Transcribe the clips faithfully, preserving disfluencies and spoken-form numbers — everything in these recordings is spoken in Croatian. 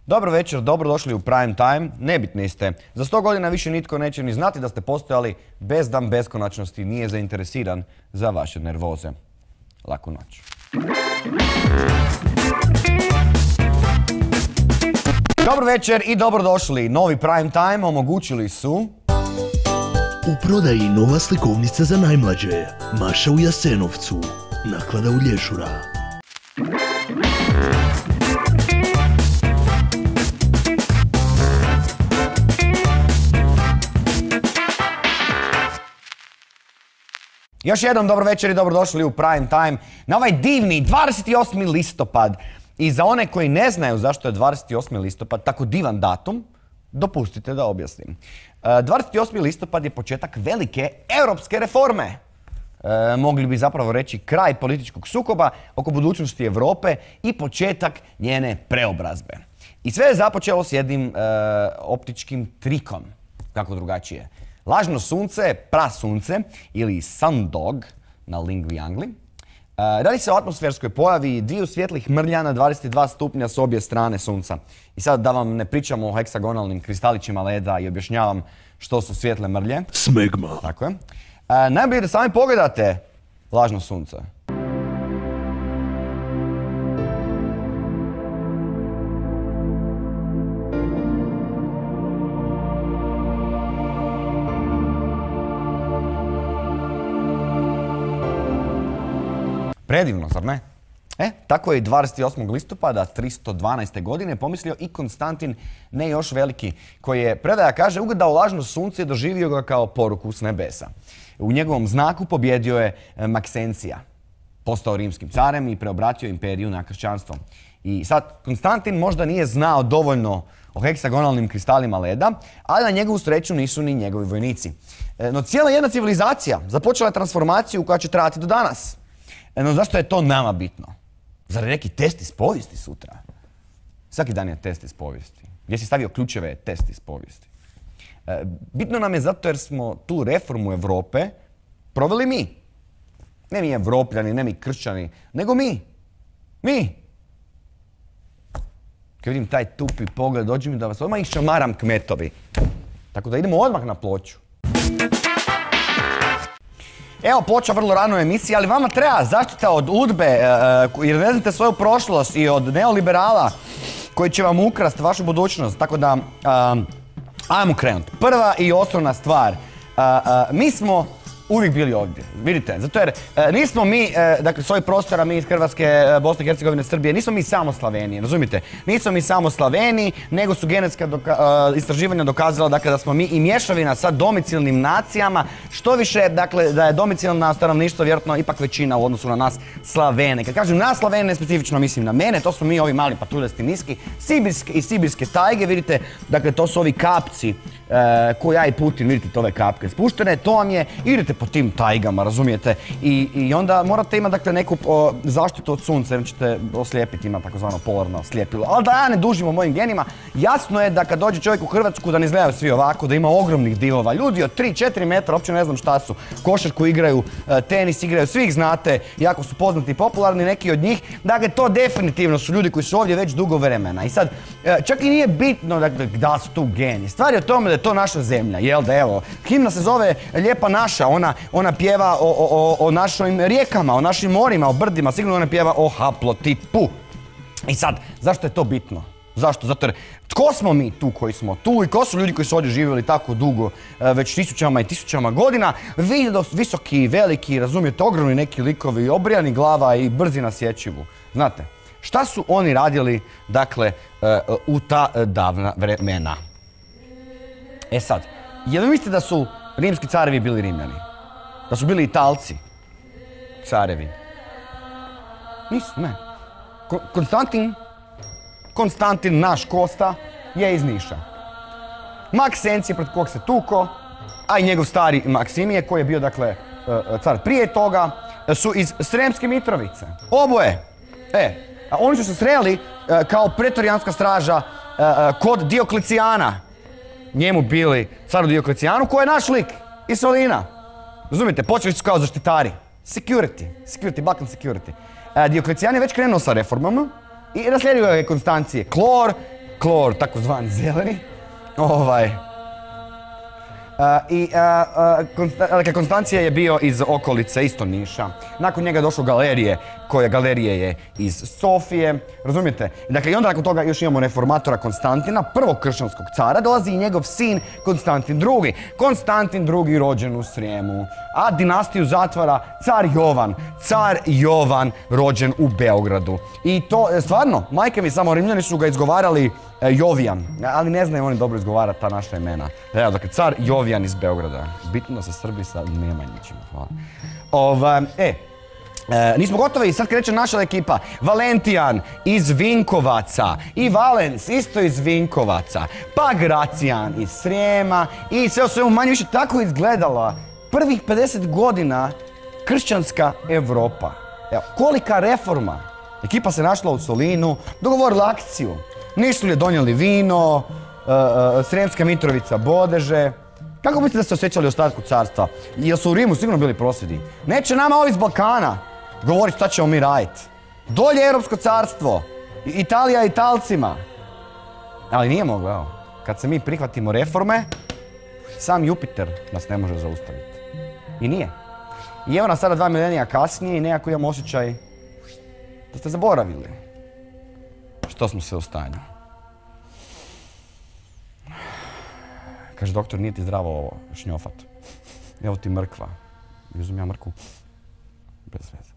Dobro večer, dobrodošli u Prime Time. Nebitni ste. Za sto godina više nitko neće ni znati da ste postojali. Bezdan beskonačnosti nije zainteresiran za vaše nervoze. Laku noć. Dobro večer i dobrodošli. Novi Prime Time omogućili su... U prodaji nova slikovnica za najmlađe. Maša u Jasenovcu. Naklada u Lješura. Još jednom dobro večer i dobrodošli u Prime Time na ovaj divni dvadeset osmi listopad. I za one koji ne znaju zašto je dvadeset osmi listopad tako divan datum, dopustite da objasnim. dvadeset osmi listopad je početak velike europske reforme. E, mogli bi zapravo reći kraj političkog sukoba oko budućnosti Europe i početak njene preobrazbe. I sve je započelo s jednim e, optičkim trikom, kako drugačije. Lažno sunce, prasunce ili sundog na lingvi angli. E, radi se o atmosferskoj pojavi dviju svjetlih mrlja na dvadeset dva stupnja s obje strane sunca. I sad da vam ne pričamo o heksagonalnim kristalićima leda i objašnjavam što su svjetle mrlje. Smegma. Tako je. E, najbolje da sami pogledate lažno sunce. Predivno, zar ne? E, tako je i dvadeset osmog listopada tristo dvanaeste. godine pomislio i Konstantin, ne još veliki, koji je, predaja kaže, ugledao lažno sunce i doživio ga kao poruku s nebesa. U njegovom znaku pobjedio je Maksencija, postao rimskim carem i preobratio imperiju na kršćanstvo. I sad, Konstantin možda nije znao dovoljno o heksagonalnim kristalima leda, ali na njegovu sreću nisu ni njegovi vojnici. No cijela jedna civilizacija započela je transformaciju koja će trajati do danas. No zašto je to nama bitno? Zar je neki test iz povijesti sutra? Svaki dan je test iz povijesti. Gdje si stavio ključeve je test iz povijesti. E, bitno nam je zato jer smo tu reformu Europe proveli mi. Ne mi Evropljani, ne mi kršćani, nego mi. Mi. Kad vidim taj tupi pogled, dođi mi da vas odmah iščamaram kmetovi. Tako da idemo odmah na ploču. Evo ploča vrlo rano u emisiji, ali vama treba zaštita od udbe, jer ne znate svoju prošlost i od neoliberala koji će vam ukrasti vašu budućnost. Tako da, ajmo krenuti. Prva i osnovna stvar, mi smo uvijek bili ovdje, vidite, zato jer nismo mi, dakle, s ovih prostora, mi iz Hrvatske, Bosne i Hercegovine, Srbije, nismo mi samo Slaveni, razumite? Nismo mi samo Slaveni, nego su genetska istraživanja dokazala, dakle, da smo mi i mješavina sa domicilnim nacijama, što više, dakle, da je domicilno stanovništvo vjerojatno ipak većina u odnosu na nas Slavene. Kad kažem na Slavene, specifično mislim na mene, to smo mi ovi mali patuljasti niski, sibirske i sibirske tajge, vidite, dakle, to su ovi kapci koje ja i Putin, vidite ove kapke spuštene, to vam je, idete po tim tajgama, razumijete, i, i onda morate imati, dakle, neku o, zaštitu od sunca, jer ćete oslijepiti, ima takozvano polarno slijepilo. Ali da ja ne dužim o mojim genima, jasno je da kad dođe čovjek u Hrvatsku da ne izgledaju svi ovako, da ima ogromnih divova. Ljudi od tri četiri metra, uopće ne znam šta su, košarku igraju, tenis igraju, svi ih znate, jako su poznati i popularni, neki od njih. Dakle, to definitivno su ljudi koji su ovdje već dugo vremena. I sad, čak i nije bitno, dakle, da su tu geni. Stvar je o tome da je to naša zemlja, jel da, evo, himna se zove Lijepa naša, ona Ona pjeva o, o, o našim rijekama, o našim morima, o brdima, sigurno ona pjeva o haplotipu. I sad, zašto je to bitno? Zašto? Zato jer tko smo mi tu koji smo tu i ko su ljudi koji su ovdje živjeli tako dugo, već tisućama i tisućama godina, visoki, veliki, razumijete, ogromni neki likovi, obrijani glava i brzi na sječivu. Znate, šta su oni radili, dakle, u ta davna vremena? E sad, je li mislite da su rimski carevi bili Rimljani? Da su bili Italci, carevi? Nisu, ne. Konstantin, Konstantin, naš Kosta, je iz Niša. Maksencije pred kog se tuko, a i njegov stari Maksimije, koji je bio, dakle, car prije toga, su iz Sremske Mitrovice. Oboje. E, oni su se sreli kao pretorijanska straža kod Dioklecijana. Njemu bili caru Dioklecijanu, koji je naš lik iz Solina. Razumijete, počeli su kao zaštitari. Security, security, Balkan security. Dioklecijan je već krenuo sa reformama i naslijedio je Konstancije klor, klor, takozvani zeleni. Ovaj... Uh, I uh, uh, Konsta, dakle, Konstancija je bio iz okolice, isto Niša. Nakon njega je došlo galerije, koje galerije je iz Sofije, razumijete? Dakle, i onda nakon toga još imamo reformatora Konstantina, prvog kršćanskog cara, dolazi i njegov sin Konstantin drugi. Konstantin drugi rođen u Srijemu, a dinastiju zatvara car Jovan. Car Jovan rođen u Beogradu. I to, stvarno, majke mi, samo Rimljani su ga izgovarali Jovijan, ali ne znaju oni dobro izgovarati ta naša imena. Evo, dakle, car Jovijan iz Beograda. Bitno da se Srbi sa Nemanjićima, hvala. Ova, e, e, nismo gotovi, sad kreće naša ekipa. Valentijan iz Vinkovaca i Valens isto iz Vinkovaca, pa Gracijan iz Srijema i sve o svemu manje više tako izgledala prvih pedeset godina kršćanska Evropa. Evo, kolika reforma. Ekipa se našla u Solinu, dogovorila akciju. Nišlije donijeli vino, uh, uh, Srijemska Mitrovica bodeže. Kako mislite da ste osjećali ostatku carstva? Jel su u Rimu sigurno bili prosvjedi? Neće nama ovi iz Balkana govoriti šta ćemo mi raditi. Dolje Europsko carstvo, Italija Italcima. Ali nije moglo, evo. Kad se mi prihvatimo reforme, sam Jupiter nas ne može zaustaviti. I nije. I evo nas sada dva milenija kasnije i nekako imamo osjećaj da ste zaboravili što smo sve u stanju. Kaže, doktor, nije ti zdravo ovo šnjofat. Evo ti mrkva. Uzmem ja mrkvu. Bez veze.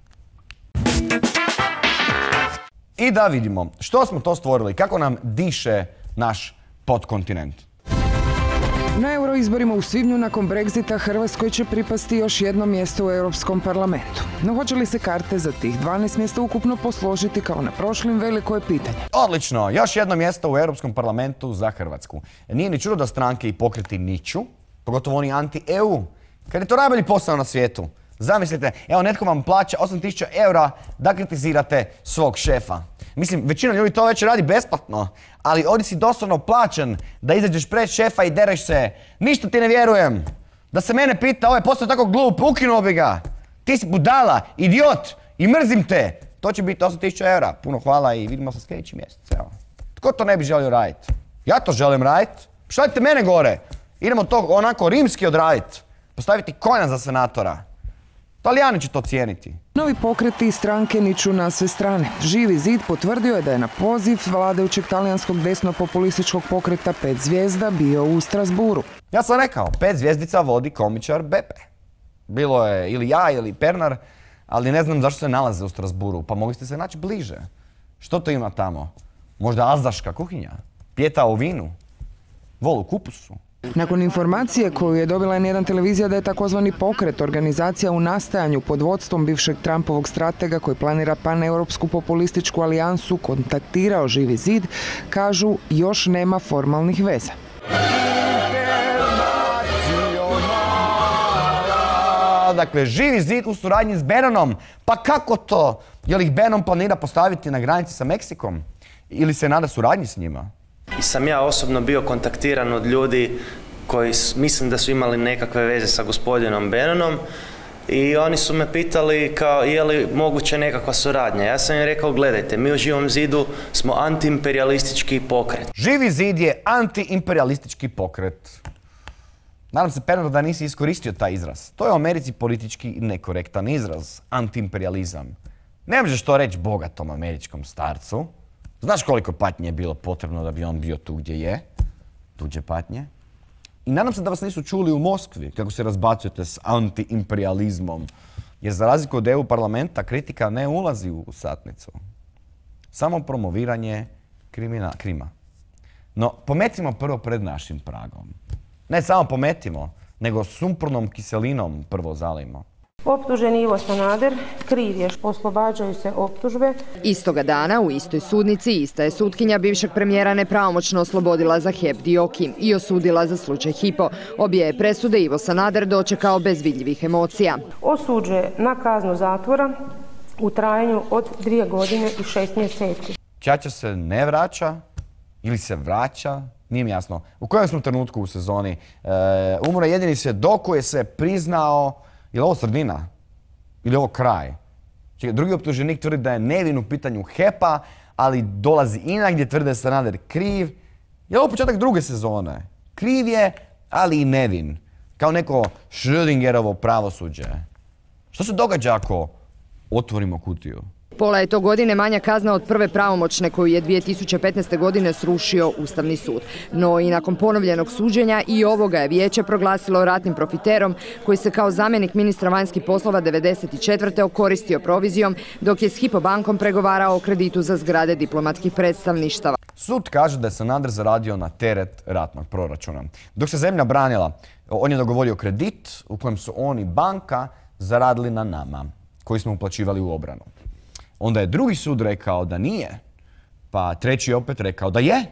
I da vidimo što smo to stvorili, kako nam diše naš podkontinent. Na euroizborima u svibnju nakon Brexita Hrvatskoj će pripasti još jedno mjesto u Europskom parlamentu. No hoće li se karte za tih dvanaest mjesta ukupno posložiti kao na prošlim, veliko je pitanje. Odlično, još jedno mjesto u Europskom parlamentu za Hrvatsku. Nije ni čudo da stranke i pokreti niču, pogotovo oni anti-E U, kad je to najbolji posao na svijetu. Zamislite, evo netko vam plaća osam tisuća eura da kritizirate svog šefa. Mislim, većina ljudi to već radi besplatno, ali ovdje si doslovno plaćen da izađeš pred šefa i dereš se. Ništa ti ne vjerujem. Da se mene pita, ovo je postao tako glup, ukinuo bi ga. Ti si budala, idiot i mrzim te. To će biti osam tisuća eura. Puno hvala i vidimo se sljedeći mjesec. Evo. Tko to ne bi želio raditi? Ja to želim raditi. Šaljite mene gore. Idemo to onako rimski odraditi. Postaviti konja za senatora. Talijani će to cijeniti. Novi pokreti i stranke niču na sve strane. Živi zid potvrdio je da je na poziv vladajućeg talijanskog desno-populističkog pokreta Pet zvijezda bio u Strasburu. Ja sam rekao, Pet zvijezdica vodi komičar Beppe. Bilo je ili ja ili Pernar, ali ne znam zašto se nalaze u Strasburu, pa mogli ste se naći bliže. Što to ima tamo? Možda azdaška kuhinja? Pjeta u vinu? Vol u kupusu? Nakon informacije koju je dobila N jedan televizija da je takozvani pokret organizacija u nastajanju pod vodstvom bivšeg Trumpovog stratega koji planira paneuropsku populističku alijansu kontaktirao Živi zid, kažu još nema formalnih veza. Dakle, Živi zid u suradnji s Bannonom. Pa kako to? Je li ih Bannon planira postaviti na granici sa Meksikom? Ili se nada suradnji s njima? I sam ja osobno bio kontaktiran od ljudi koji mislim da su imali nekakve veze sa gospodinom Bannonom i oni su me pitali kao je li moguće nekakva suradnja. Ja sam im rekao, gledajte, mi u Živom zidu smo antiimperialistički pokret. Živi zid je antiimperialistički pokret. Nadam se, Pernar, da nisi iskoristio taj izraz. To je u Americi politički nekorektan izraz, antiimperializam. Ne možeš to reći bogatom američkom starcu. Znaš koliko patnje je bilo potrebno da bi on bio tu gdje je? Tuđe patnje. I nadam se da vas nisu čuli u Moskvi kako se razbacujete s antiimperializmom. Jer za razliku od E U parlamenta kritika ne ulazi u satnicu. Samo promoviranje krimina, krima. No, pometimo prvo pred našim pragom. Ne samo pometimo, nego sumpornom kiselinom prvo zalimo. Optuženi Ivo Sanader kriv je, oslobađaju se optužbe. Istoga dana u istoj sudnici ista je sutkinja bivšeg premijera nepravomoćno oslobodila za H E P Dioki i osudila za slučaj Hypo. Obje je presude Ivo Sanader dočekao bez vidljivih emocija. Osuđuje na kaznu zatvora u trajanju od dvije godine i šest mjeseci. Ćaća se ne vraća ili se vraća? Nije mi jasno. U kojem smo trenutku u sezoni? E, umro jedini svjedok koji je se priznao. Je li ovo sredina? Ili ovo kraj? Drugi optuženik tvrdi da je nevin u pitanju H E P-a, ali dolazi Ina gdje tvrde da je Sanader kriv. Je ovo početak druge sezone? Kriv je, ali i nevin. Kao neko Schrödingerovo pravosuđe. Što se događa ako otvorimo kutiju? Pola je to godine manja kazna od prve pravomoćne koju je dvije tisuće petnaeste. godine srušio Ustavni sud. No i nakon ponovljenog suđenja i ovoga je vijeće proglasilo ratnim profiterom koji se kao zamjenik ministra vanjskih poslova devedeset četvrte. okoristio provizijom dok je s Hypo bankom pregovarao o kreditu za zgrade diplomatskih predstavništava. Sud kaže da je Sanader zaradio na teret ratnog proračuna. Dok se zemlja branila, on je dogovorio kredit u kojem su on i banka zaradili na nama, koji smo uplaćivali u obranu. Onda je drugi sud rekao da nije, pa treći je opet rekao da je.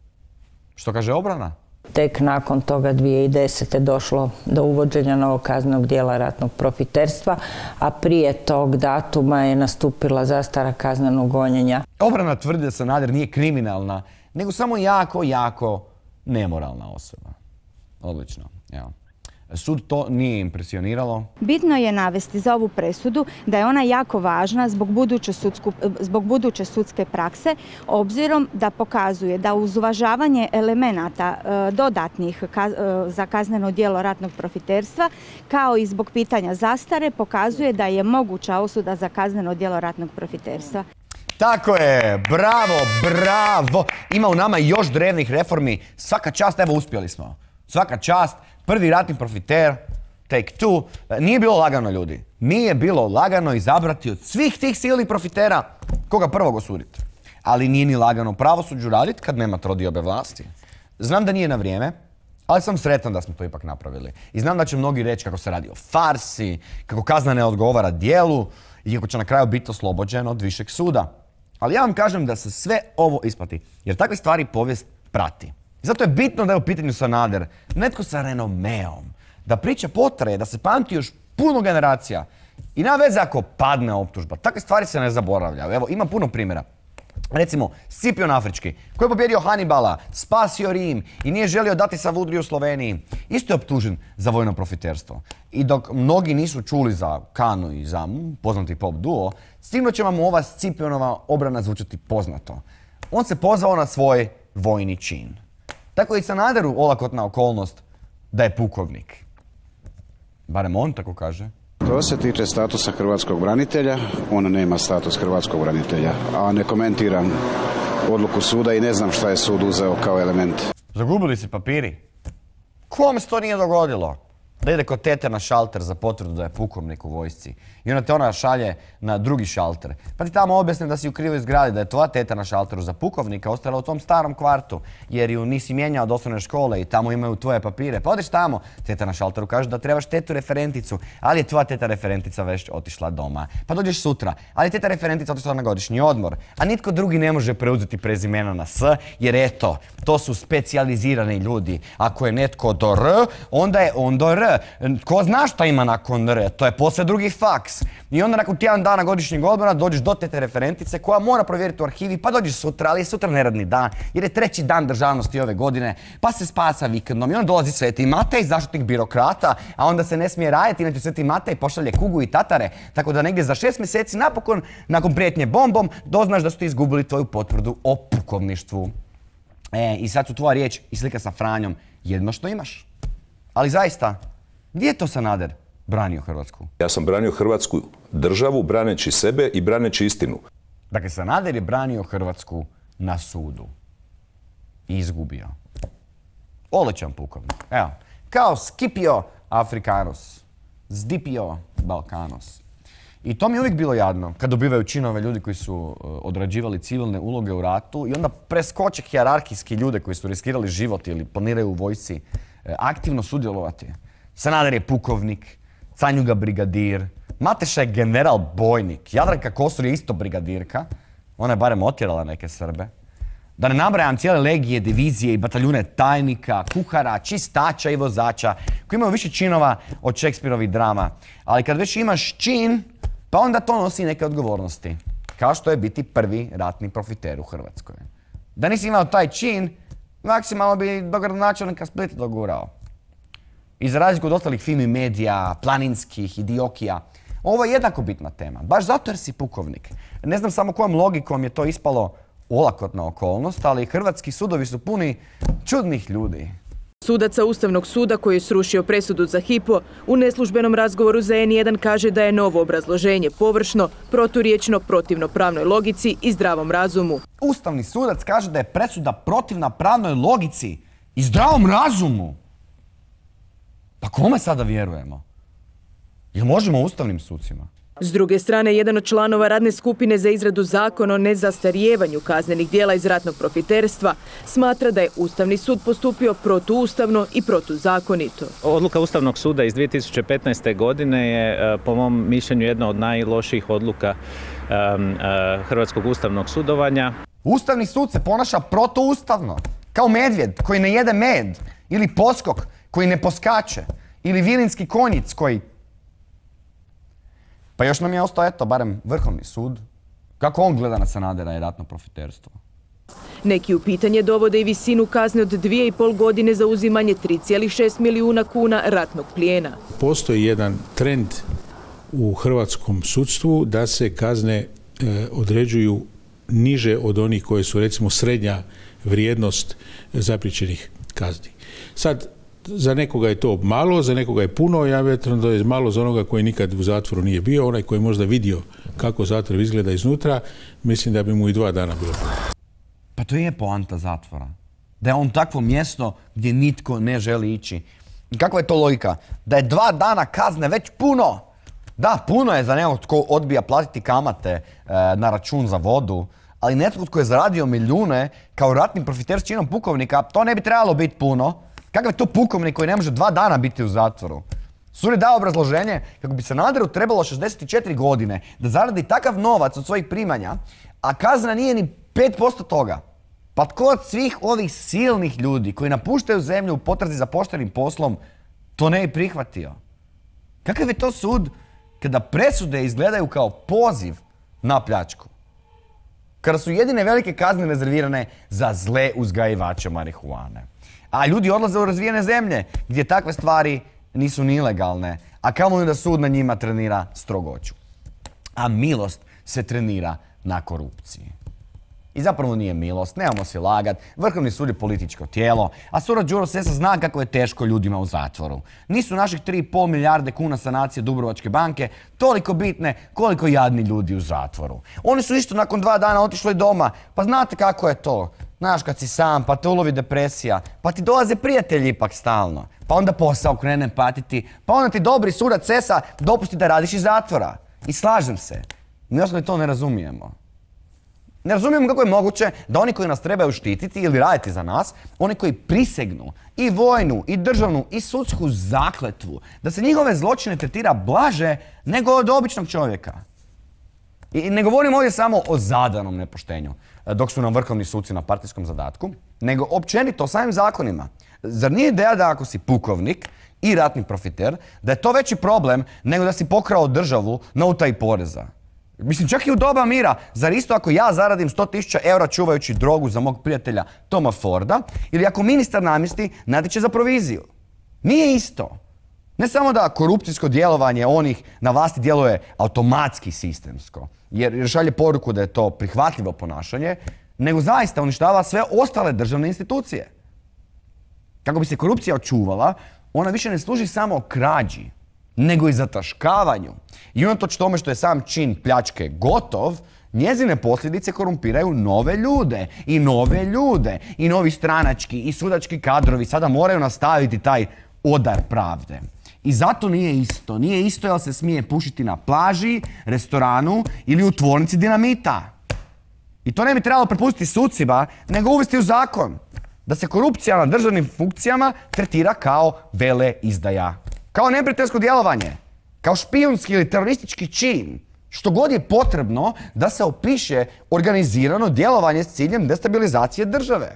Što kaže obrana? Tek nakon toga dvije tisuće desete. došlo do uvođenja novog kaznenog djela ratnog profiterstva, a prije tog datuma je nastupila zastara kaznenog gonjenja. Obrana tvrdi da Sanader nije kriminalna, nego samo jako, jako nemoralna osoba. Odlično, evo. Sud to nije impresioniralo. Bitno je navesti za ovu presudu da je ona jako važna zbog buduće, sudsku, zbog buduće sudske prakse, obzirom da pokazuje da uz uvažavanje elemenata e, dodatnih ka, e, za kazneno djelo ratnog profiterstva, kao i zbog pitanja zastare, pokazuje da je moguća osuda za kazneno djelo ratnog profiterstva. Tako je, bravo, bravo. Ima u nama još drevnih reformi. Svaka čast, evo uspjeli smo. Svaka čast. Prvi ratni profiter, Take Two. Nije bilo lagano, ljudi. Nije bilo lagano izabrati od svih tih silnih profitera koga prvog osuditi. Ali nije ni lagano pravosuđu raditi kad nema trodiobe vlasti. Znam da nije na vrijeme, ali sam sretan da smo to ipak napravili. I znam da će mnogi reći kako se radi o farsi, kako kazna ne odgovara djelu i kako će na kraju biti oslobođen od višeg suda. Ali ja vam kažem da se sve ovo isplati, jer takve stvari povijest prati. I zato je bitno da je u pitanju Sanader netko sa renomeom, da priča potraje, da se pamti još puno generacija. I nema veze ako padne optužba, takve stvari se ne zaboravljaju. Evo, ima puno primjera. Recimo, Scipion Afrički, koji je pobjedio Hanibala, spasio Rim i nije želio dati Savudriju Sloveniji, isto je optužen za vojno profiterstvo. I dok mnogi nisu čuli za Kanu i za poznati pop duo, sigurno će vam ova Scipionova obrana zvučati poznato. On se pozvao na svoj vojni čin. Tako je i Sanaderu olakotna okolnost da je pukovnik. Barem on tako kaže. Što se tiče statusa hrvatskog branitelja, on nema status hrvatskog branitelja, a ne komentiram odluku suda i ne znam šta je sud uzeo kao element. Zagubili se papiri. Kome se to nije dogodilo? Da ide kod tete na šalter za potvrdu da je pukovnik u vojsci. I onda te ona šalje na drugi šalter. Pa ti tamo objasnim da si u krivoj zgradi, da je tvoja teta na šalteru za pukovnika ostala u tom starom kvartu, jer ju nisi mijenjao od osnovne škole i tamo imaju tvoje papire. Pa odeš tamo, teta na šalteru kaže da trebaš tetu referenticu, ali je tvoja teta referentica već otišla doma. Pa dođeš sutra, ali je teta referentica otišla na godišnji odmor, a nitko drugi ne može preuzeti prezimena na S, jer eto, to su specijalizirani ljudi. Ako je netko do R, onda je on do R. Ko zna šta ima nakon R? To je posve drugi faks. I onda nakon tjedan dana godišnjeg odmora dođeš do tete referentice koja mora provjeriti u arhivi, pa dođeš sutra, ali je sutra neradni dan, jer je treći dan državnosti ove godine, pa se spasa vikendom i onda dolazi Sveti Matej, zaštitnik birokrata, a onda se ne smije raditi, inače Sveti Matej pošalje kugu i tatare, tako da negdje za šest mjeseci napokon, nakon prijetnje bombom, doznaš da su ti izgubili tvoju potvrdu o pukovništvu. E, i sad su tvoja riječ i slika sa Franjom jedno što imaš. Ali zaista, gdje je to Sanader branio Hrvatsku? Ja sam branio Hrvatsku državu, braneći sebe i braneći istinu. Dakle, Sanader je branio Hrvatsku na sudu. I izgubio. Odličan pukovnik. Evo, kao Scipio Africanus, Zdipio Balkanos. I to mi je uvijek bilo jadno, kad dobivaju činove ljudi koji su uh, odrađivali civilne uloge u ratu i onda preskoče hijerarhijski ljude koji su riskirali život ili planiraju u vojsci uh, aktivno sudjelovati. Sanader je pukovnik, Canjuga brigadir, Mateša je general bojnik, Jadranka Kosor je isto brigadirka, ona je barem otjerala neke Srbe. Da ne nabrajam cijele legije, divizije i bataljune tajnika, kuhara, čistača i vozača koji imaju više činova od Shakespeareovih drama. Ali kad već imaš čin, pa onda to nosi neke odgovornosti. Kao što je biti prvi ratni profiter u Hrvatskoj. Da nisi imao taj čin, maksimalno bi do gradonačelnika Splita dogurao. I za razliku od ostalih Fimi medija, Planinskih i Diokija, ovo je jednako bitna tema. Baš zato jer si pukovnik. Ne znam samo kojom logikom je to ispalo olakotna okolnost, ali hrvatski sudovi su puni čudnih ljudi. Sudaca Ustavnog suda koji je srušio presudu za Hypo u neslužbenom razgovoru za N jedan kaže da je novo obrazloženje površno, proturječno, protivno pravnoj logici i zdravom razumu. Ustavni sudac kaže da je presuda protivna pravnoj logici i zdravom razumu. Pa kome sada vjerujemo? Jel možemo ustavnim sucima? S druge strane, jedan od članova radne skupine za izradu zakona o nezastarijevanju kaznenih djela iz ratnog profiterstva smatra da je Ustavni sud postupio protuustavno i protuzakonito. Odluka Ustavnog suda iz dvije tisuće petnaeste. godine je po mom mišljenju jedna od najlošijih odluka um, uh, Hrvatskog ustavnog sudovanja. Ustavni sud se ponaša protuustavno, kao medvjed koji ne jede med, ili poskok koji ne poskače, ili vilinski konjic koji... Pa još nam je ostao, eto, barem Vrhovni sud. Kako on gleda na Sanadera i ratno profiterstvo? Neki u pitanje dovode i visinu kazne od dvije i pol godine za uzimanje tri zarez šest milijuna kuna ratnog plijena. Postoji jedan trend u hrvatskom sudstvu da se kazne e, određuju niže od onih koje su, recimo, srednja vrijednost zapriječenih kazni. Sad, za nekoga je to malo, za nekoga je puno, ja vjerujem da je malo za onoga koji nikad u zatvoru nije bio, onaj koji je možda vidio kako zatvor izgleda iznutra, mislim da bi mu i dva dana bilo. Pa to je poanta zatvora. Da je on takvo mjesto gdje nitko ne želi ići. I kakva je to logika? Da je dva dana kazne već puno. Da, puno je za nekog tko odbija platiti kamate e, na račun za vodu, ali netko tko je zaradio milijune kao ratni profiter s činom pukovnika, to ne bi trebalo biti puno. Kakav je to pukovnik koji ne može dva dana biti u zatvoru? Sud je dao obrazloženje kako bi Sanaderu trebalo šezdeset četiri godine da zaradi takav novac od svojih primanja, a kazna nije ni pet posto toga. Pa tko od svih ovih silnih ljudi koji napuštaju zemlju u potrazi za poštenim poslom to ne bi prihvatio? Kakav je to sud kada presude izgledaju kao poziv na pljačku? Kada su jedine velike kazne rezervirane za zle uzgajivače marihuane. A ljudi odlaze u razvijene zemlje gdje takve stvari nisu ni ilegalne, a kamoli da sud na njima trenira strogoću. A milost se trenira na korupciji. I zapravo nije milost, nemamo se lagat, Vrhovni sud je političko tijelo, a sudac Đuro Sessa zna kako je teško ljudima u zatvoru. Nisu naših tri i pol milijarde kuna sanacije Dubrovačke banke toliko bitne koliko jadni ljudi u zatvoru. Oni su isto nakon dva dana otišli doma, pa znate kako je to. Znaš, kad si sam, pa te ulovi depresija, pa ti dolaze prijatelji ipak stalno, pa onda posao krene patiti, pa onda ti dobri sudac Sessa dopusti da radiš iz zatvora. I slažem se, mi osnovno to ne razumijemo. Ne razumijemo kako je moguće da oni koji nas trebaju štititi ili raditi za nas, oni koji prisegnu i vojnu, i državnu, i sudsku zakletvu, da se njihove zločine tretira blaže nego od običnog čovjeka. I ne govorim ovdje samo o zadanom nepoštenju, dok su nam vrhovni suci na partijskom zadatku, nego općenito o samim zakonima. Zar nije ideja da ako si pukovnik i ratni profiter, da je to veći problem nego da si pokrao državu na utaji poreza? Mislim, čak i u doba mira, zar isto ako ja zaradim sto tisuća eura čuvajući drogu za mog prijatelja Toma Forda, ili ako ministar namjesti natječe za proviziju? Nije isto. Ne samo da korupcijsko djelovanje onih na vlasti djeluje automatski sistemsko, jer šalje poruku da je to prihvatljivo ponašanje, nego zaista uništava sve ostale državne institucije. Kako bi se korupcija očuvala, ona više ne služi samo krađi, nego i zataškavanju. I unatoč tome što je sam čin pljačke gotov, njezine posljedice korumpiraju nove ljude i nove ljude i novi stranački i sudački kadrovi sada moraju nastaviti taj odar pravde. I zato nije isto. Nije isto jel se smije pušiti na plaži, restoranu ili u tvornici dinamita. I to ne bi trebalo prepustiti sucima, nego uvesti u zakon. Da se korupcija na državnim funkcijama tretira kao veleizdaja. Kao neprijateljsko djelovanje. Kao špijunski ili teroristički čin. Što god je potrebno da se opiše organizirano djelovanje s ciljem destabilizacije države.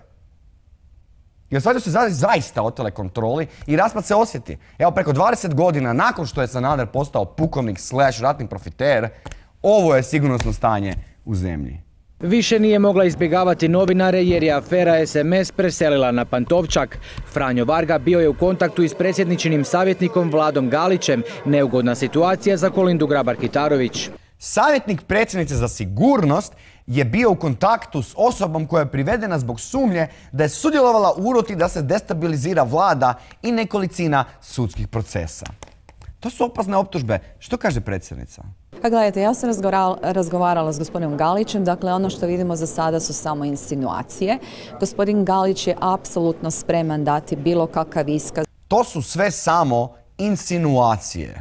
Jer svađa se zaista o telekontroli i raspad se osjeti. Evo, preko dvadeset godina nakon što je Sanader postao pukovnik slash ratni profiter, ovo je sigurnosno stanje u zemlji. Više nije mogla izbjegavati novinare jer je afera es em es preselila na Pantovčak. Franjo Varga bio je u kontaktu i s predsjedničinim savjetnikom Vladom Galićem. Neugodna situacija za Kolindu Grabar-Kitarović. Savjetnik predsjednice za sigurnost je bio u kontaktu s osobom koja je privedena zbog sumnje da je sudjelovala u uroti da se destabilizira vlada i nekolicina sudskih procesa. To su opasne optužbe. Što kaže predsjednica? Pa gledajte, ja sam razgovarala s gospodinom Galićem, dakle ono što vidimo za sada su samo insinuacije. Gospodin Galić je apsolutno spreman dati bilo kakav iskaz. To su sve samo insinuacije.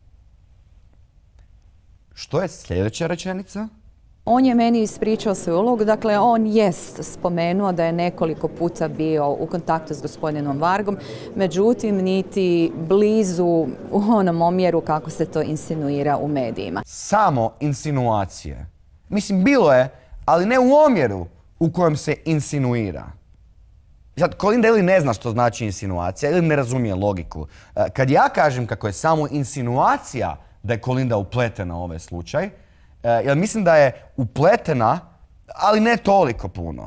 Što je sljedeća rečenica? On je meni ispričao svoj ulog, dakle on jest spomenuo da je nekoliko puta bio u kontaktu s gospodinom Vargom, međutim niti blizu u onom omjeru kako se to insinuira u medijima. Samo insinuacije. Mislim, bilo je, ali ne u omjeru u kojem se insinuira. Sad, Kolinda ili ne zna što znači insinuacija ili ne razumije logiku. Kad ja kažem kako je samo insinuacija da je Kolinda upletena u ovaj slučaj, jer mislim da je upletena, ali ne toliko puno.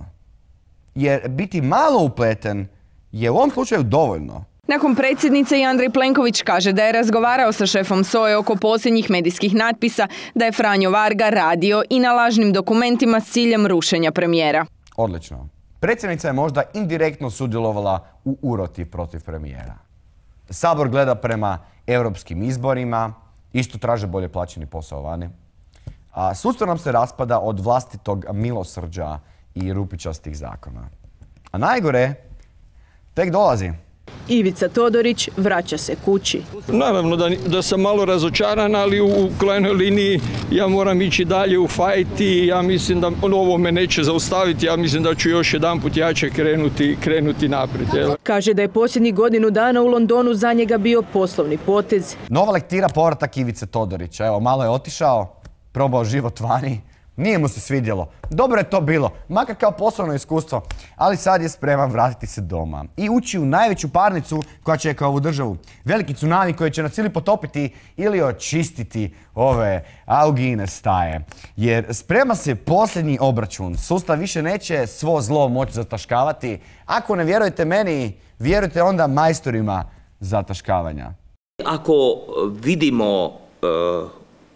Jer biti malo upleten je u ovom slučaju dovoljno. Nakon predsjednice i Andrej Plenković kaže da je razgovarao sa šefom S O E oko posljednjih medijskih natpisa da je Franjo Varga radio i na lažnim dokumentima s ciljem rušenja premijera. Odlično. Predsjednica je možda indirektno sudjelovala u uroti protiv premijera. Sabor gleda prema europskim izborima, isto traže bolje plaćeni posao vani. A sudstvo nam se raspada od vlastitog milosrđa i rupičastih zakona. A najgore tek dolazi. Ivica Todorić vraća se kući. Naravno da, da sam malo razočaran, ali u, u krajnjoj liniji ja moram ići dalje u fajt i ja mislim da ovo me neće zaustaviti, ja mislim da ću još jedanput jače krenuti, krenuti naprijed. Jel? Kaže da je posljednjih godinu dana u Londonu za njega bio poslovni potez. Nova lektira, povratak Ivice Todorića. Evo, malo je otišao, probao život vani. Nije mu se svidjelo. Dobro je to bilo, makar kao poslovno iskustvo, ali sad je spreman vratiti se doma i ući u najveću parnicu koja čeka ovu državu. Veliki tsunami koji će nas ili potopiti ili očistiti ove augine staje. Jer sprema se posljednji obračun. Sustav više neće svo zlo moći zataškavati. Ako ne vjerujete meni, vjerujte onda majstorima zataškavanja. Ako vidimo uh...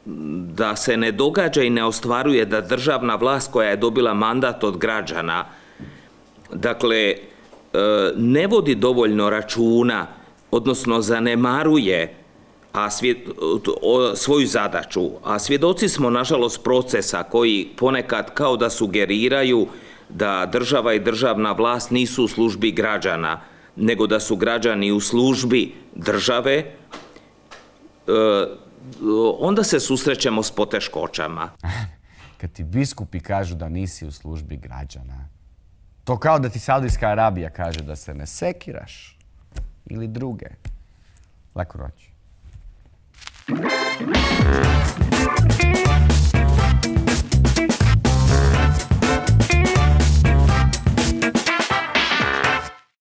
da se ne događa i ne ostvaruje da državna vlast koja je dobila mandat od građana, dakle, ne vodi dovoljno računa, odnosno zanemaruje a svjed, svoju zadaću, a svjedoci smo, nažalost, procesa koji ponekad kao da sugeriraju da država i državna vlast nisu u službi građana, nego da su građani u službi države, onda se susrećemo s poteškoćama. Kad ti biskupi kažu da nisi u službi građana, to kao da ti Saudijska Arabija kaže da se ne sekiraš ili druge. Laku noć.